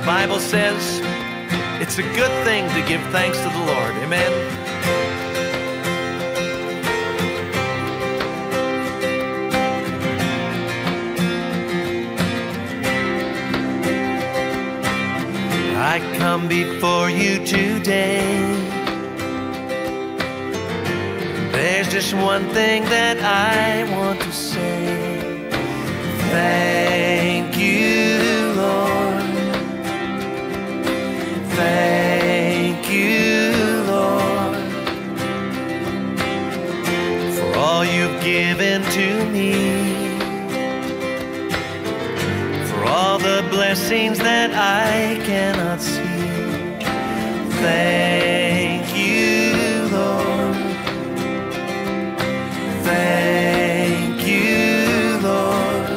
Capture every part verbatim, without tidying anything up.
Bible says it's a good thing to give thanks to the Lord. Amen. I come before you today. There's just one thing that I want to say. Thank you, Lord. Thank you, Lord, for all you've given to me, for all the blessings that I cannot see. Thank you, Lord. Thank you, Lord.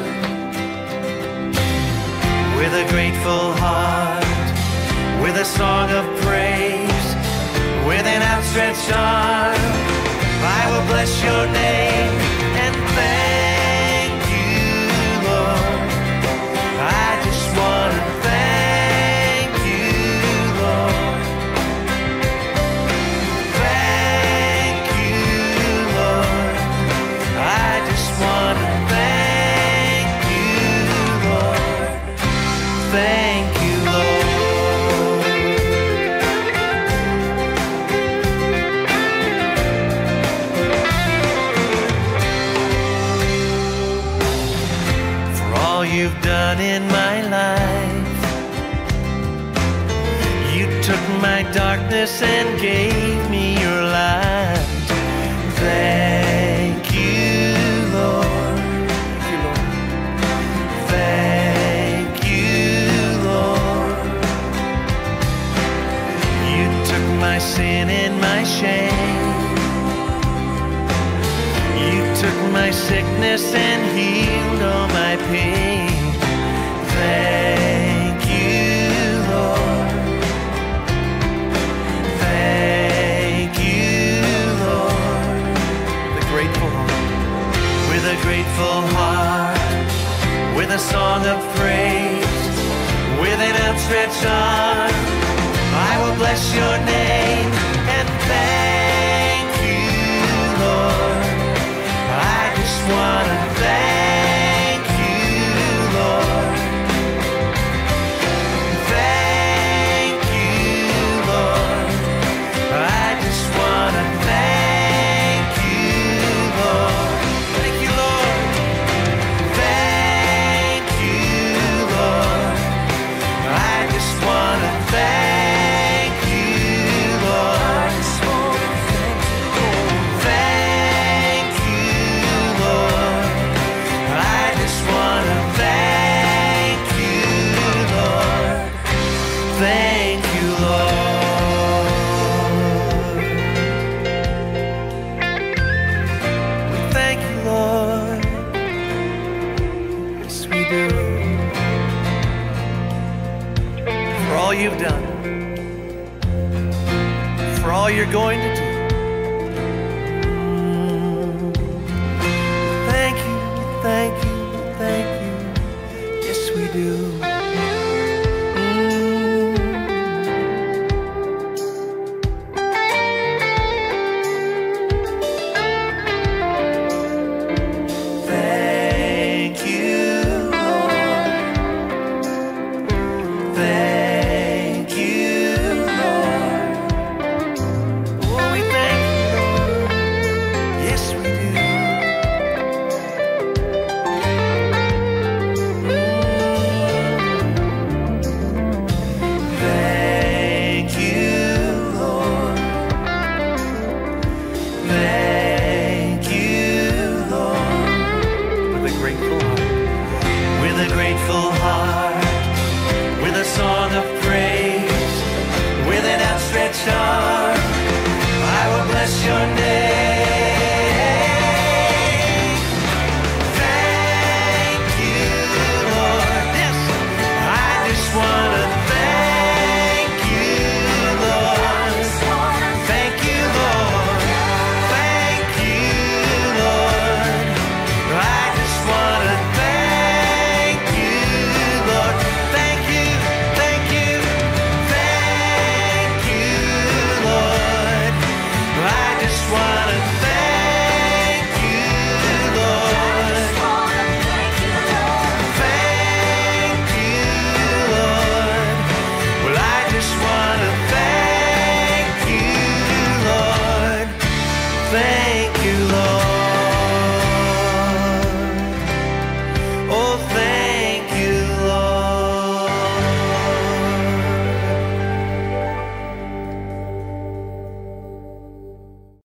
With a grateful heart, with a song of praise, with an outstretched arm, I will bless your name and thank you, Lord. I just want to thank you, Lord. Thank you, Lord. I just want to thank you, Lord. Thank you, Lord. You've done in my life. You took my darkness and gave me your light. Thank you, Lord. Thank you, Lord. You took my sin and my shame. You took my sickness and healed all my pain. Thank you, Lord. Thank you, Lord. With a grateful heart, with a grateful heart, with a song of praise, with an outstretched arm, I will bless your name and thank you, Lord. I just want to thank you, Lord. Thank you, Lord. I just want to thank you, Lord. Thank you, Lord. Thank you, Lord. I just want to thank you, Lord. Thank you, Lord. I just want to thank you, Lord. Thank you, Lord. We thank you, Lord. Yes, we do. For all you've done, for all you're going to do.